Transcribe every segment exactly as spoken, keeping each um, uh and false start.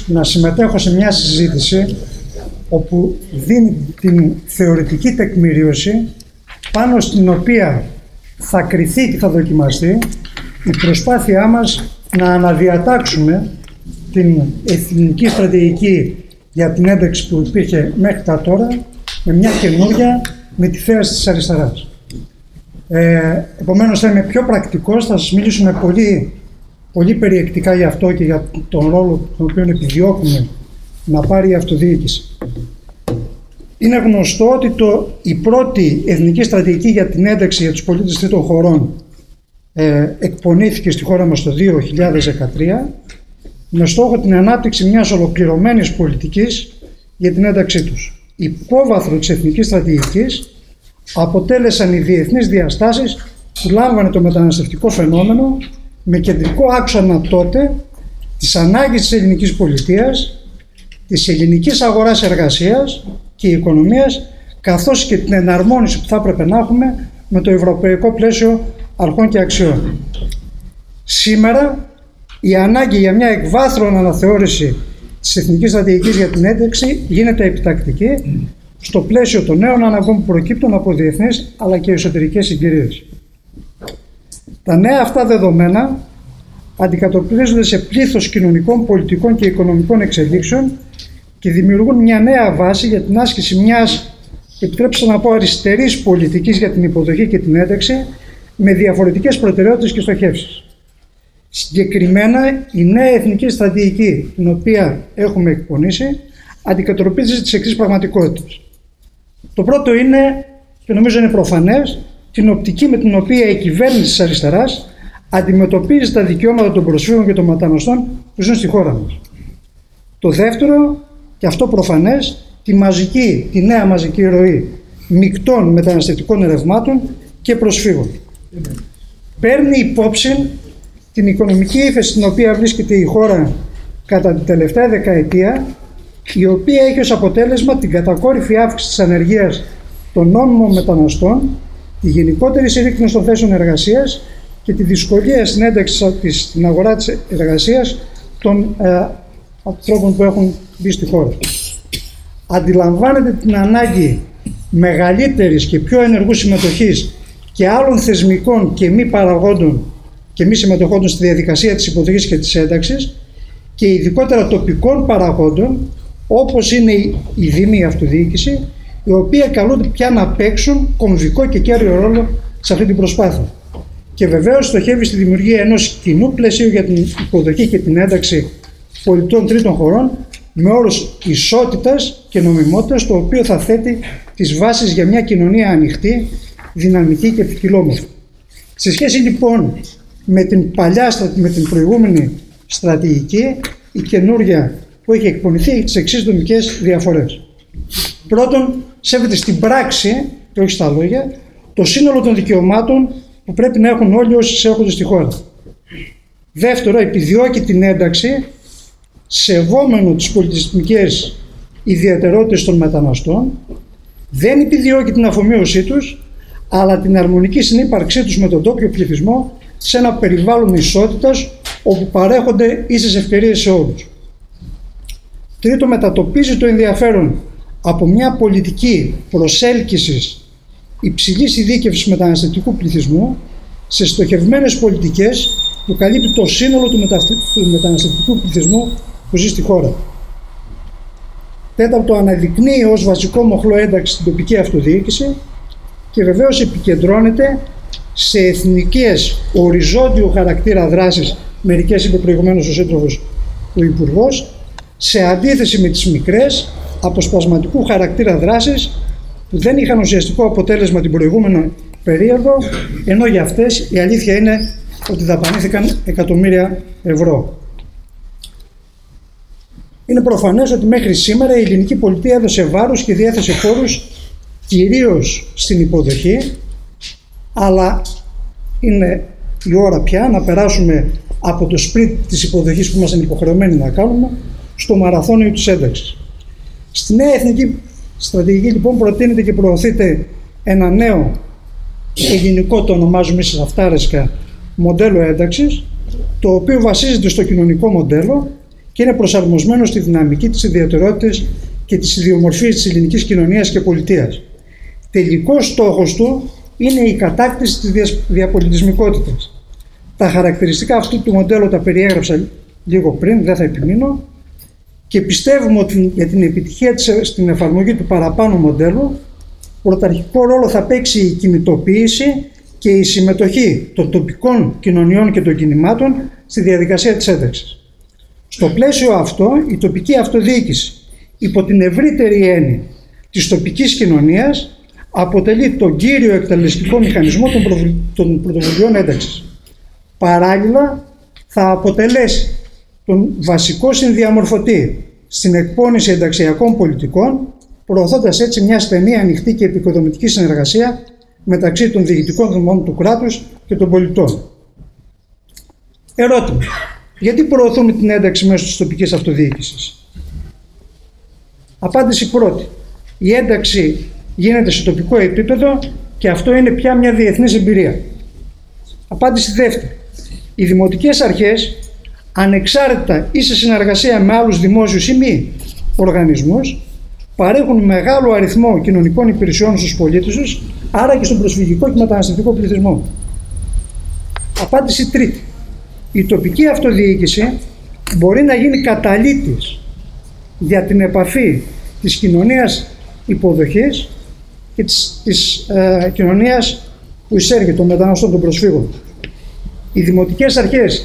να συμμετέχω σε μια συζήτηση όπου δίνει την θεωρητική τεκμηρίωση πάνω στην οποία θα κριθεί και θα δοκιμαστεί η προσπάθειά μας να αναδιατάξουμε την εθνική στρατηγική για την ένταξη που υπήρχε μέχρι τα τώρα με μια καινούρια, με τη θέαση της αριστεράς. Ε, επομένως θα είμαι πιο πρακτικός, θα σας μιλήσουμε πολύ, πολύ περιεκτικά για αυτό και για τον ρόλο τον οποίο επιδιώκουμε να πάρει η αυτοδιοίκηση. Είναι γνωστό ότι το, η πρώτη εθνική στρατηγική για την ένταξη για τους πολίτες τρίτων χωρών ε, εκπονήθηκε στη χώρα μας το δύο χιλιάδες δεκατρία με στόχο την ανάπτυξη μιας ολοκληρωμένης πολιτικής για την ένταξή τους. Υπόβαθρο της εθνικής στρατηγικής αποτέλεσαν οι διεθνείς διαστάσεις που λάμβανε το μεταναστευτικό φαινόμενο με κεντρικό άξονα τότε τις ανάγκες της ελληνικής πολιτείας, της ελληνικής αγοράς εργασίας και οικονομίας, καθώς και την εναρμόνιση που θα έπρεπε να έχουμε με το ευρωπαϊκό πλαίσιο αρχών και αξιών. Σήμερα η ανάγκη για μια εκβάθρον αναθεώρηση της εθνικής στρατηγικής για την ένταξη γίνεται επιτακτική στο πλαίσιο των νέων αναγκών που προκύπτουν από διεθνείς αλλά και εσωτερικές συγκυρίες. Τα νέα αυτά δεδομένα αντικατοπτρίζονται σε πλήθος κοινωνικών, πολιτικών και οικονομικών εξελίξεων και δημιουργούν μια νέα βάση για την άσκηση μιας, επιτρέψτε να πω, αριστερής πολιτικής για την υποδοχή και την ένταξη με διαφορετικές προτεραιότητες και στοχεύσεις. Συγκεκριμένα, η νέα εθνική στρατηγική, την οποία έχουμε εκπονήσει, αντικατοπτρίζει τις εξής πραγματικότητες. Το πρώτο είναι, και νομίζω είναι προφανές, την οπτική με την οποία η κυβέρνηση της αριστεράς αντιμετωπίζει τα δικαιώματα των προσφύγων και των μεταναστών που ζουν στη χώρα μας. Το δεύτερο, και αυτό προφανές, τη μαζική, τη νέα μαζική ροή μεικτών μεταναστευτικών ρευμάτων και προσφύγων. Παίρνει υπόψη την οικονομική ύφεση στην οποία βρίσκεται η χώρα κατά την τελευταία δεκαετία, η οποία έχει ως αποτέλεσμα την κατακόρυφη αύξηση της ανεργίας των νόμιμων μεταναστών, τη γενικότερη συρρίκνωση των θέσεων εργασίας και τη δυσκολία στην ένταξη στην αγορά της εργασίας των ε, ανθρώπων που έχουν μπει στη χώρα. Αντιλαμβάνεται την ανάγκη μεγαλύτερης και πιο ενεργού συμμετοχής και άλλων θεσμικών και μη παραγόντων και μη συμμετοχόντων στη διαδικασία της υποδοχής και της ένταξης και ειδικότερα τοπικών παραγόντων όπως είναι η δήμη, η αυτοδιοίκηση, οι οποίοι καλούνται πια να παίξουν κομβικό και κέριο ρόλο σε αυτή την προσπάθεια. Και βεβαίως στοχεύει στη δημιουργία ενός κοινού πλαισίου για την υποδοχή και την ένταξη πολιτών τρίτων χωρών με όρους ισότητας και νομιμότητας, το οποίο θα θέτει τις βάσεις για μια κοινωνία ανοιχτή, δυναμική και ποικιλόμορφη. Σε σχέση λοιπόν με την παλιά, με την προηγούμενη στρατηγική, η καινούρια που έχει εκπονηθεί έχει τις εξής δομικές διαφορές. Πρώτον, σέβεται στην πράξη, και όχι στα λόγια, το σύνολο των δικαιωμάτων που πρέπει να έχουν όλοι όσοι εισέρχονται στη χώρα. Δεύτερο, επιδιώκει την ένταξη σεβόμενο τις πολιτισμικές ιδιαιτερότητες των μεταναστών, δεν επιδιώκει την αφομοίωσή τους, αλλά την αρμονική συνύπαρξή τους με τον τόπιο πληθυσμό σε ένα περιβάλλον ισότητας όπου παρέχονται ίσες ευκαιρίες σε όλους. Τρίτο, μετατοπίζει το ενδιαφέρον από μια πολιτική προσέλκυσης υψηλής ειδίκευσης μεταναστευτικού πληθυσμού σε στοχευμένες πολιτικές που καλύπτει το σύνολο του μεταναστευτικού πληθυσμού που ζει στη χώρα. Τέταρτο, αναδεικνύει ως βασικό μοχλό ένταξη στην τοπική αυτοδιοίκηση και βεβαίως επικεντρώνεται σε εθνικές οριζόντιου χαρακτήρα δράσεις, μερικές είπε προηγουμένως ο σύντροφος ο Υπουργός, σε αντίθεση με τις μικρές αποσπασματικού χαρακτήρα δράσεις που δεν είχαν ουσιαστικό αποτέλεσμα την προηγούμενη περίοδο, ενώ για αυτές η αλήθεια είναι ότι δαπανήθηκαν εκατομμύρια ευρώ. Είναι προφανές ότι μέχρι σήμερα η ελληνική πολιτεία έδωσε βάρος και διέθεσε πόρους κυρίως στην υποδοχή, αλλά είναι η ώρα πια να περάσουμε από το σπριτ της υποδοχής που είμαστε υποχρεωμένοι να κάνουμε στο μαραθώνιο της ένταξης. Στη νέα εθνική στρατηγική λοιπόν προτείνεται και προωθείται ένα νέο ελληνικό, το ονομάζουμε εσείς αυτάρεσκα, μοντέλο ένταξης, το οποίο βασίζεται στο κοινωνικό μοντέλο και είναι προσαρμοσμένο στη δυναμική, τις ιδιαιτερότητες και τις ιδιομορφίες της ελληνικής κοινωνίας και πολιτείας. Τελικός στόχος του είναι η κατάκτηση της διαπολιτισμικότητας. Τα χαρακτηριστικά αυτού του μοντέλου τα περιέγραψα λίγο πριν, δεν θα επιμείνω, και πιστεύουμε ότι για την επιτυχία της στην εφαρμογή του παραπάνω μοντέλου πρωταρχικό ρόλο θα παίξει η κινητοποίηση και η συμμετοχή των τοπικών κοινωνιών και των κινημάτων στη διαδικασία της ένταξης. Στο πλαίσιο αυτό, η τοπική αυτοδιοίκηση, υπό την ευρύτερη έννοια της τοπικής κοινωνίας, αποτελεί τον κύριο εκτελεστικό μηχανισμό των πρωτοβουλειών ένταξης. Παράλληλα, θα αποτελέσει τον βασικό συνδιαμορφωτή στην εκπόνηση ενταξιακών πολιτικών, προωθώντας έτσι μια στενή, ανοιχτή και επικοδομητική συνεργασία μεταξύ των διοικητικών δομών του κράτους και των πολιτών. Ερώτημα. Γιατί προωθούμε την ένταξη μέσω της τοπικής αυτοδιοίκησης? Απάντηση πρώτη. Η ένταξη γίνεται σε τοπικό επίπεδο και αυτό είναι πια μια διεθνής εμπειρία. Απάντηση δεύτερη. Οι δημοτικές αρχές, ανεξάρτητα ή σε συνεργασία με άλλους δημόσιους ή μη οργανισμούς, παρέχουν μεγάλο αριθμό κοινωνικών υπηρεσιών στους πολίτες τους, άρα και στον προσφυγικό και μεταναστευτικό πληθυσμό. Απάντηση τρίτη. Η τοπική αυτοδιοίκηση μπορεί να γίνει καταλύτης για την επαφή της κοινωνίας υποδοχής και της, της ε, κοινωνίας που εισέρχεται των μεταναστών, των προσφύγων. Οι δημοτικές αρχές,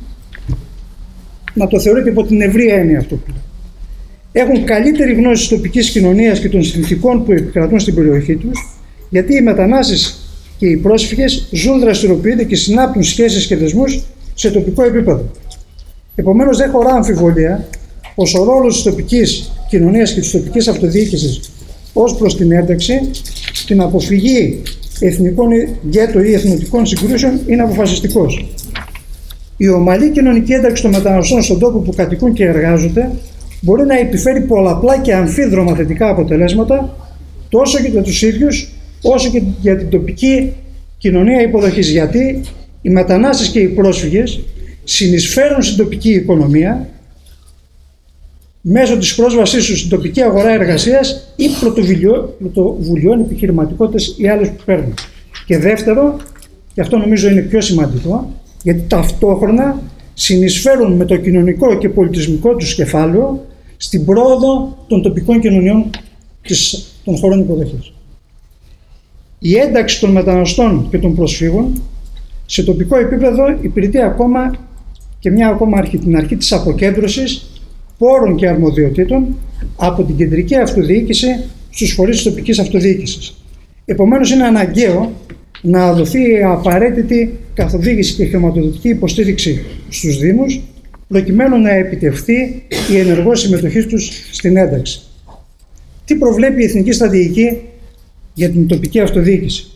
να το θεωρείτε υπό την ευρία έννοια αυτό που έχουν καλύτερη γνώση της τοπικής κοινωνίας και των συνθηκών που επικρατούν στην περιοχή τους, γιατί οι μετανάστες και οι πρόσφυγες ζουν, δραστηριοποιούνται και συνάπτουν σχέσεις και δεσμούς σε τοπικό επίπεδο. Επομένως, δεν χωρά αμφιβολία πως ο ρόλος της τοπικής κοινωνίας και της τοπικής αυτοδιοίκησης ως προς την ένταξη, την αποφυγή εθνικών γκέτο ή εθνοτικών συγκρούσεων είναι αποφασιστικός. Η ομαλή κοινωνική ένταξη των μεταναστών στον τόπο που κατοικούν και εργάζονται μπορεί να επιφέρει πολλαπλά και αμφίδρομα θετικά αποτελέσματα τόσο και για τους ίδιους όσο και για την τοπική κοινωνία υποδοχής. Γιατί οι μετανάστες και οι πρόσφυγες συνεισφέρουν στην τοπική οικονομία μέσω της πρόσβασής τους στην τοπική αγορά εργασίας ή πρωτοβουλειών επιχειρηματικότητας ή άλλες που παίρνουν. Και δεύτερο, και αυτό νομίζω είναι πιο σημαντικό, γιατί ταυτόχρονα συνεισφέρουν με το κοινωνικό και πολιτισμικό τους κεφάλαιο στην πρόοδο των τοπικών κοινωνιών της, των χωρών υποδοχής. Η ένταξη των μεταναστών και των προσφύγων σε τοπικό επίπεδο υπηρετεί ακόμα και μια ακόμα αρχή, την αρχή της αποκέντρωσης πόρων και αρμοδιοτήτων από την κεντρική αυτοδιοίκηση στους φορείς της τοπικής αυτοδιοίκησης. Επομένως, είναι αναγκαίο να δοθεί η απαραίτητη καθοδήγηση και χρηματοδοτική υποστήριξη στους Δήμους, προκειμένου να επιτευχθεί η ενεργό συμμετοχή τους στην ένταξη. Τι προβλέπει η Εθνική Στρατηγική για την τοπική αυτοδιοίκηση?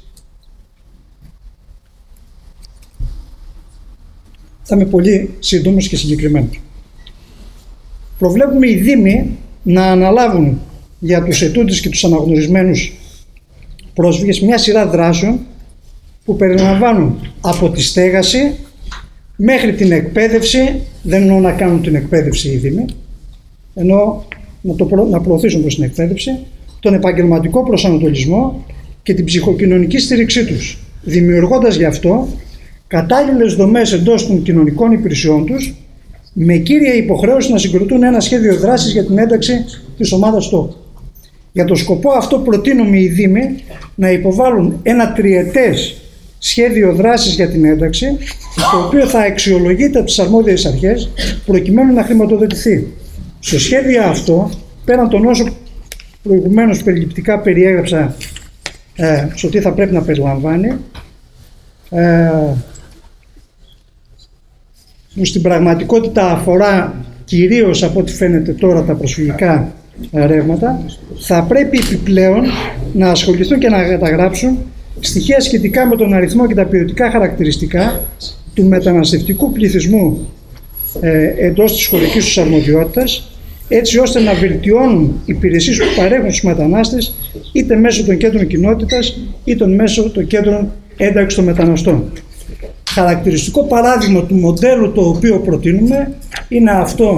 Θα είμαι πολύ σύντομος και συγκεκριμένος. Προβλέπουμε οι Δήμοι να αναλάβουν για τους αιτούντες και τους αναγνωρισμένους πρόσφυγες μια σειρά δράσεων που περιλαμβάνουν από τη στέγαση μέχρι την εκπαίδευση. Δεν εννοώ να κάνουν την εκπαίδευση οι Δήμοι, εννοώ να, το προ, να προωθήσουν προς την εκπαίδευση, τον επαγγελματικό προσανατολισμό και την ψυχοκοινωνική στήριξή τους, δημιουργώντας γι' αυτό κατάλληλες δομές εντός των κοινωνικών υπηρεσιών τους, με κύρια υποχρέωση να συγκροτούν ένα σχέδιο δράσης για την ένταξη της ομάδας στόχου. Για τον σκοπό αυτό προτείνουμε οι Δήμοι να υποβάλουν ένα τριετές σχέδιο δράσης για την ένταξη, το οποίο θα αξιολογείται από τις αρμόδιες αρχές προκειμένου να χρηματοδοτηθεί. Στο σχέδιο αυτό, πέραν των όσων προηγουμένως περιληπτικά περιέγραψα ε, στο τι θα πρέπει να περιλαμβάνει, ε, που στην πραγματικότητα αφορά κυρίως από ό,τι φαίνεται τώρα τα προσφυγικά ρεύματα, θα πρέπει επιπλέον να ασχοληθούν και να καταγράψουν στοιχεία σχετικά με τον αριθμό και τα ποιοτικά χαρακτηριστικά του μεταναστευτικού πληθυσμού ε, εντός της χωρικής τους αρμοδιότητας, έτσι ώστε να βελτιώνουν υπηρεσίες που παρέχουν στους μετανάστες είτε μέσω των κέντρων κοινότητας είτε μέσω των κέντρων ένταξης των μεταναστών. Χαρακτηριστικό παράδειγμα του μοντέλου το οποίο προτείνουμε είναι αυτό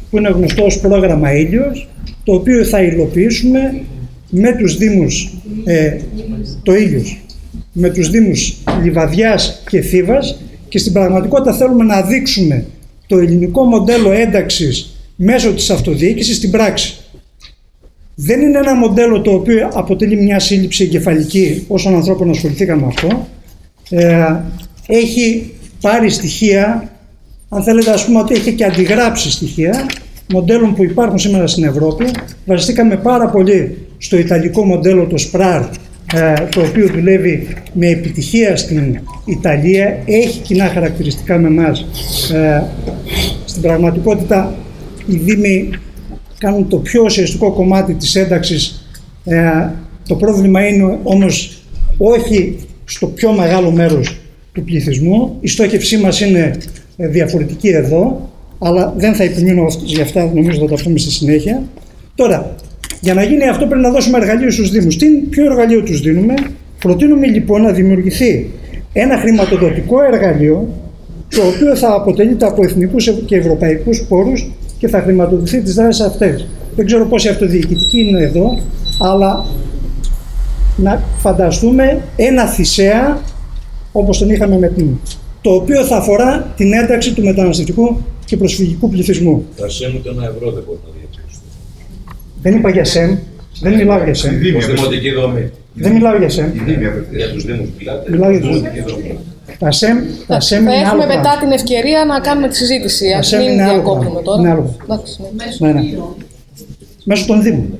που είναι γνωστό ως πρόγραμμα Ήλιος, το οποίο θα υλοποιήσουμε με τους Δήμους ε, το Ήλιος, με τους Δήμους Λιβαδιάς και Θήβας, και στην πραγματικότητα θέλουμε να δείξουμε το ελληνικό μοντέλο ένταξης μέσω της αυτοδιοίκησης στην πράξη. Δεν είναι ένα μοντέλο το οποίο αποτελεί μια σύλληψη εγκεφαλική όσων ανθρώπων ασχοληθήκαμε με αυτό. Ε, έχει πάρει στοιχεία, αν θέλετε, ας πούμε ότι έχει και αντιγράψει στοιχεία μοντέλων που υπάρχουν σήμερα στην Ευρώπη. Βασιστήκαμε πάρα πολύ στο ιταλικό μοντέλο, το σπράρ, ε, το οποίο δουλεύει με επιτυχία στην Ιταλία, έχει κοινά χαρακτηριστικά με εμάς. Ε, στην πραγματικότητα οι Δήμοι κάνουν το πιο ουσιαστικό κομμάτι της ένταξης. Ε, το πρόβλημα είναι όμως όχι στο πιο μεγάλο μέρος του πληθυσμού. Η στόχευσή μας είναι διαφορετική εδώ, αλλά δεν θα επιμείνω για αυτά, νομίζω θα τα πούμε στη συνέχεια. Τώρα, για να γίνει αυτό πρέπει να δώσουμε εργαλείο στους Δήμους. Τι, ποιο εργαλείο τους δίνουμε? Προτείνουμε λοιπόν να δημιουργηθεί ένα χρηματοδοτικό εργαλείο, το οποίο θα αποτελείται από εθνικούς και ευρωπαϊκούς πόρους και θα χρηματοδοτηθεί τις δράσεις αυτές. Δεν ξέρω πόσοι αυτοδιοικητικοί είναι εδώ, αλλά να φανταστούμε ένα θυσέα, όπως τον είχαμε με την, το οποίο θα αφορά την ένταξη του μεταναστευτικού και προσφυγικού πληθυσμού. Τα ΣΕΜ ούτε ένα ευρώ δεν μπορεί να διαχειριστεί. Δεν είπα για ΣΕΜ, δεν μιλάω για ΣΕΜ. Ως δημοτική δομή. Δεν μιλάω για ΣΕΜ. Για τους Δήμους μιλάτε. Μιλάω για τους δημοτική δομή. Τα ΣΕΜ, τα ΣΕΜ θα είναι έχουμε άλλο μετά πράγμα. την ευκαιρία να κάνουμε τη συζήτηση. Τα Ας ΣΕΜ μην είναι άλλο διακόπτουμε πράγμα. τώρα. Είναι άλλο. Εντάξει, ναι. Ναι, ναι. Μέσω των Δήμων.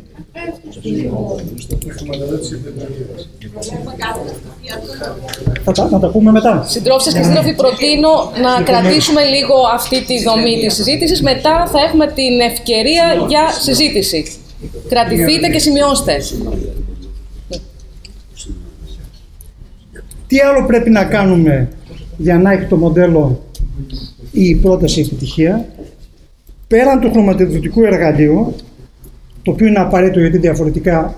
Θα τα, να τα πούμε μετά. Συντρόφισσες και σύντροφοι, προτείνω να κρατήσουμε λίγο αυτή τη δομή της συζήτησης. Μετά θα έχουμε την ευκαιρία για συζήτηση. Κρατηθείτε και σημειώστε. Τι άλλο πρέπει να κάνουμε για να έχει το μοντέλο η πρόταση επιτυχία? Πέραν του χρηματοδοτικού εργαλείου, το οποίο είναι απαραίτητο γιατί διαφορετικά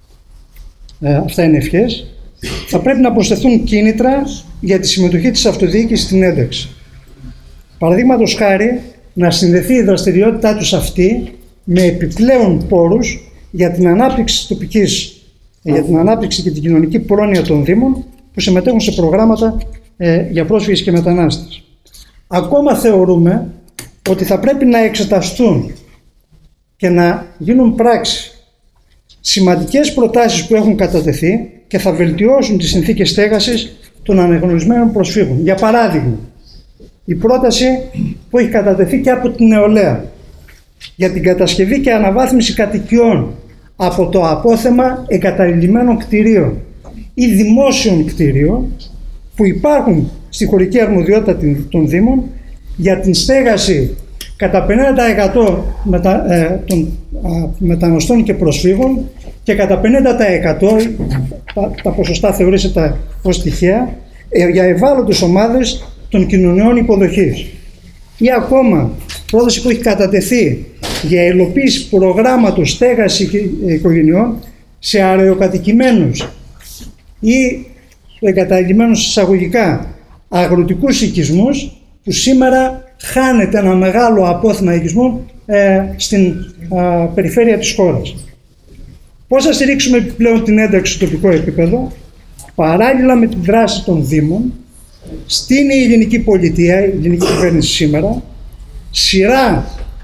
ε, αυτά είναι ευχές, θα πρέπει να προσθεθούν κίνητρα για τη συμμετοχή της αυτοδιοίκησης στην ένταξη. Παραδείγματος χάρη, να συνδεθεί η δραστηριότητά τους αυτή με επιπλέον πόρους για την ανάπτυξη τοπικής, για την ανάπτυξη και την κοινωνική πρόνοια των Δήμων που συμμετέχουν σε προγράμματα ε, για πρόσφυγες και μετανάστες. Ακόμα θεωρούμε ότι θα πρέπει να εξεταστούν και να γίνουν πράξη σημαντικές προτάσεις που έχουν κατατεθεί και θα βελτιώσουν τις συνθήκες στέγασης των αναγνωρισμένων προσφύγων. Για παράδειγμα, η πρόταση που έχει κατατεθεί και από την νεολαία για την κατασκευή και αναβάθμιση κατοικιών από το απόθεμα εγκαταλειμμένων κτηρίων ή δημόσιων κτηρίων που υπάρχουν στη χωρική αρμοδιότητα των Δήμων για την στέγαση κατά πενήντα τοις εκατό μετα, ε, των α, μεταναστών και προσφύγων και κατά πενήντα τοις εκατό τα, τα ποσοστά θεωρήσετε ως τυχαία ε, για ευάλωτες ομάδες των κοινωνιών υποδοχής. Ή ακόμα πρόταση που έχει κατατεθεί για υλοποίηση προγράμματος στέγαση οικογενειών σε αραιοκατοικημένους ή εγκαταλειμμένους εισαγωγικά αγροτικούς οικισμούς που σήμερα χάνεται ένα μεγάλο απόθεμα οικισμών ε, στην α, περιφέρεια της χώρας. Πώς θα στηρίξουμε επιπλέον την ένταξη στο τοπικό επίπεδο? Παράλληλα με την δράση των Δήμων, στην ελληνική πολιτεία, η ελληνική κυβέρνηση σήμερα, σειρά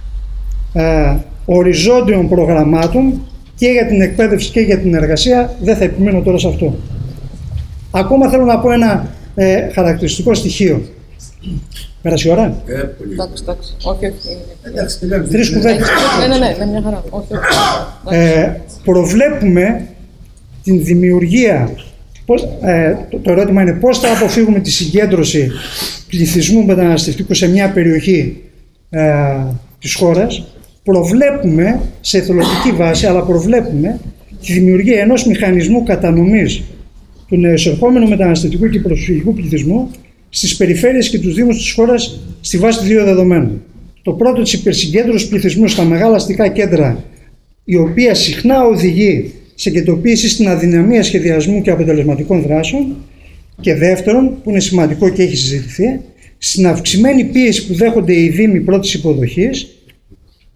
ε, οριζόντιων προγραμμάτων και για την εκπαίδευση και για την εργασία, δεν θα επιμείνω τώρα σε αυτό. Ακόμα θέλω να πω ένα ε, χαρακτηριστικό στοιχείο. Πέρασε η ώρα? Εντάξει, εντάξει. Όχι, όχι. Τρεις κουβέντες. Ναι, ναι, ναι, μια χαρά. Όχι, όχι. Ε, προβλέπουμε την δημιουργία, πώς, ε, το, το ερώτημα είναι πώς θα αποφύγουμε τη συγκέντρωση πληθυσμού μεταναστευτικού σε μια περιοχή ε, της χώρας. Προβλέπουμε σε εθελοντική βάση, αλλά προβλέπουμε τη δημιουργία ενός μηχανισμού κατανομής του νεοεισερχόμενου μεταναστευτικού και προσφυγικού πληθυσμού στις περιφέρειες και τους Δήμους της χώρας στη βάση δύο δεδομένων. Το πρώτο, της υπερσυγκέντρωσης πληθυσμού στα μεγάλα αστικά κέντρα, η οποία συχνά οδηγεί σε κεντροποίηση στην αδυναμία σχεδιασμού και αποτελεσματικών δράσεων. Και δεύτερον, που είναι σημαντικό και έχει συζητηθεί, στην αυξημένη πίεση που δέχονται οι Δήμοι πρώτης υποδοχής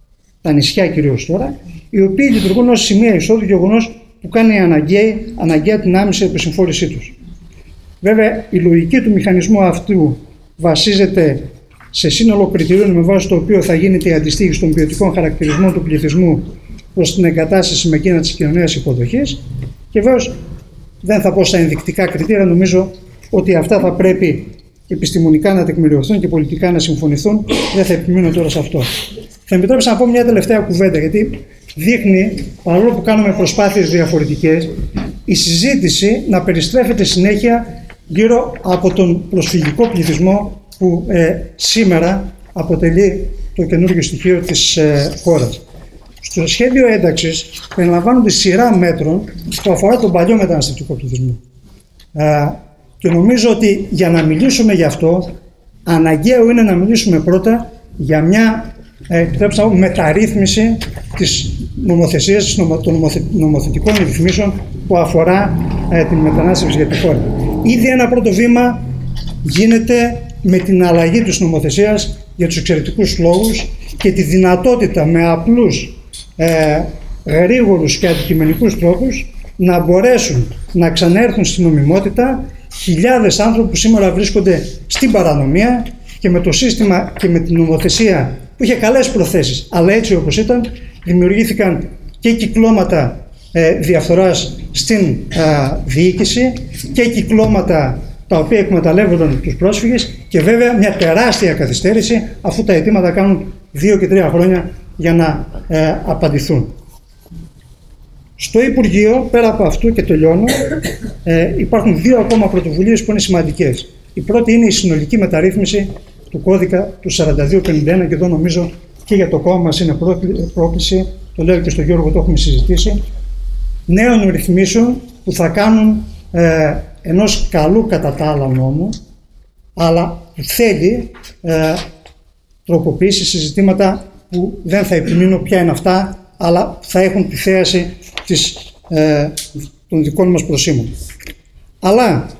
τα νησιά κυρίως τώρα, οι οποίοι λειτουργούν ως σημεία εισόδου, γεγονός που κάνει αναγκαία, αναγκαία την άμεση επισυμφόρησή τους. Βέβαια, η λογική του μηχανισμού αυτού βασίζεται σε σύνολο κριτηρίων με βάση το οποίο θα γίνεται η αντιστοίχηση των ποιοτικών χαρακτηρισμών του πληθυσμού προς την εγκατάσταση με εκείνα της κοινωνίας υποδοχής. Και βέβαια, δεν θα πω στα ενδεικτικά κριτήρια, νομίζω ότι αυτά θα πρέπει επιστημονικά να τεκμηριωθούν και πολιτικά να συμφωνηθούν. Δεν θα επιμείνω τώρα σε αυτό. Θα με επιτρέψω να πω μια τελευταία κουβέντα, γιατί δείχνει, παρόλο που κάνουμε προσπάθειες διαφορετικές, η συζήτηση να περιστρέφεται συνέχεια γύρω από τον προσφυγικό πληθυσμό που ε, σήμερα αποτελεί το καινούργιο στοιχείο της ε, χώρας. Στο σχέδιο ένταξης περιλαμβάνονται σειρά μέτρων που αφορά τον παλιό μεταναστευτικό πληθυσμό. Ε, και νομίζω ότι για να μιλήσουμε γι' αυτό, αναγκαίο είναι να μιλήσουμε πρώτα για μια ε, μεταρρύθμιση της νομοθεσίας, των νομοθετικών ρυθμίσεων που αφορά ε, την μετανάστευση για τη χώρα. Ήδη ένα πρώτο βήμα γίνεται με την αλλαγή της νομοθεσίας για τους εξαιρετικούς λόγους και τη δυνατότητα με απλούς, ε, γρήγορους και αντικειμενικούς τρόπους να μπορέσουν να ξανέρθουν στην νομιμότητα χιλιάδες άνθρωποι που σήμερα βρίσκονται στην παρανομία και με το σύστημα και με την νομοθεσία που είχε καλές προθέσεις, αλλά έτσι όπως ήταν, δημιουργήθηκαν και κυκλώματα ε, διαφθοράς στην ε, διοίκηση και κυκλώματα τα οποία εκμεταλλεύονταν τους πρόσφυγες και βέβαια μια τεράστια καθυστέρηση αφού τα αιτήματα κάνουν δύο και τρία χρόνια για να ε, απαντηθούν. Στο Υπουργείο, πέρα από αυτού και τελειώνω, ε, υπάρχουν δύο ακόμα πρωτοβουλίες που είναι σημαντικές. Η πρώτη είναι η συνολική μεταρρύθμιση του κώδικα του σαράντα δύο πενήντα ένα και εδώ νομίζω και για το κόμμα μας είναι πρόκληση, το λέω και στον Γιώργο, το έχουμε συζητήσει, νέων ρυθμίσεων που θα κάνουν ε, ενός καλού κατά τα άλλα νόμου, αλλά που θέλει ε, τροποποίηση σε ζητήματα που δεν θα επιμείνω ποια είναι αυτά, αλλά θα έχουν τη θέαση της, ε, των δικών μας προσήμων. Αλλά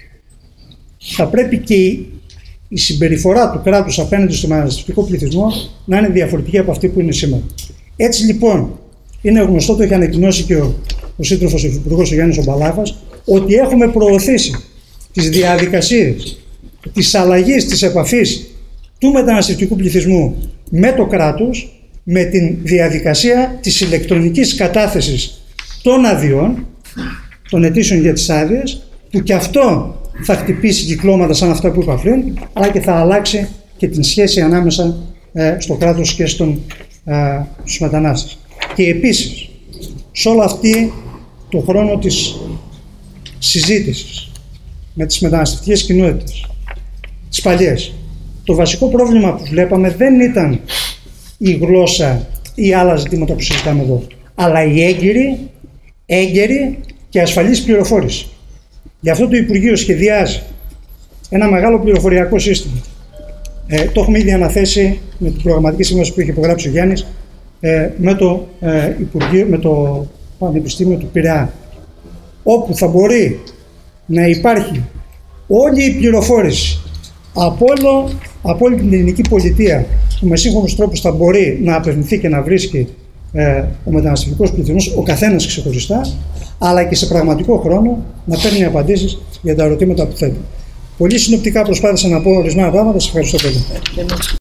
θα πρέπει και η, η συμπεριφορά του κράτους απέναντι στο μεταναστευτικό πληθυσμό να είναι διαφορετική από αυτή που είναι σήμερα. Έτσι λοιπόν, είναι γνωστό, το έχει ανακοινώσει και ο, ο σύντροφος Υφυπουργός ο Γιάννης ο Μπαλάφας, ότι έχουμε προωθήσει τις διαδικασίες της αλλαγής της επαφής του μεταναστευτικού πληθυσμού με το κράτος, με την διαδικασία της ηλεκτρονικής κατάθεσης των αδειών, των αιτήσεων για τις άδειες, που και αυτό θα χτυπήσει κυκλώματα σαν αυτά που είπα πριν, αλλά και θα αλλάξει και την σχέση ανάμεσα ε, στο κράτος και στον, ε, στους μετανάστες. Και επίσης, σε όλο αυτή το χρόνο της συζήτησης με τις μεταναστευτικές κοινότητες, τις παλιές, το βασικό πρόβλημα που βλέπαμε δεν ήταν η γλώσσα ή άλλα ζητήματα που συζητάμε εδώ, αλλά η έγκαιρη, έγκαιρη και ασφαλής πληροφόρηση. Γι' αυτό το Υπουργείο σχεδιάζει ένα μεγάλο πληροφοριακό σύστημα. Ε, το έχουμε ήδη αναθέσει με την προγραμματική σύμβαση που είχε υπογράψει ο Γιάννης ε, με, το, ε, Υπουργείο, με το Πανεπιστήμιο του Πειραιά, όπου θα μπορεί να υπάρχει όλη η πληροφόρηση από, όλο, από όλη την ελληνική πολιτεία που με σύγχρονους τρόπους θα μπορεί να απευθυνθεί και να βρίσκει ε, ο μεταναστευτικός πληθυσμός, ο καθένας ξεχωριστά, αλλά και σε πραγματικό χρόνο να παίρνει απαντήσεις για τα ερωτήματα που θέλει. Πολύ συνοπτικά προσπάθησα να πω ορισμένα πράγματα. Σας ευχαριστώ πολύ.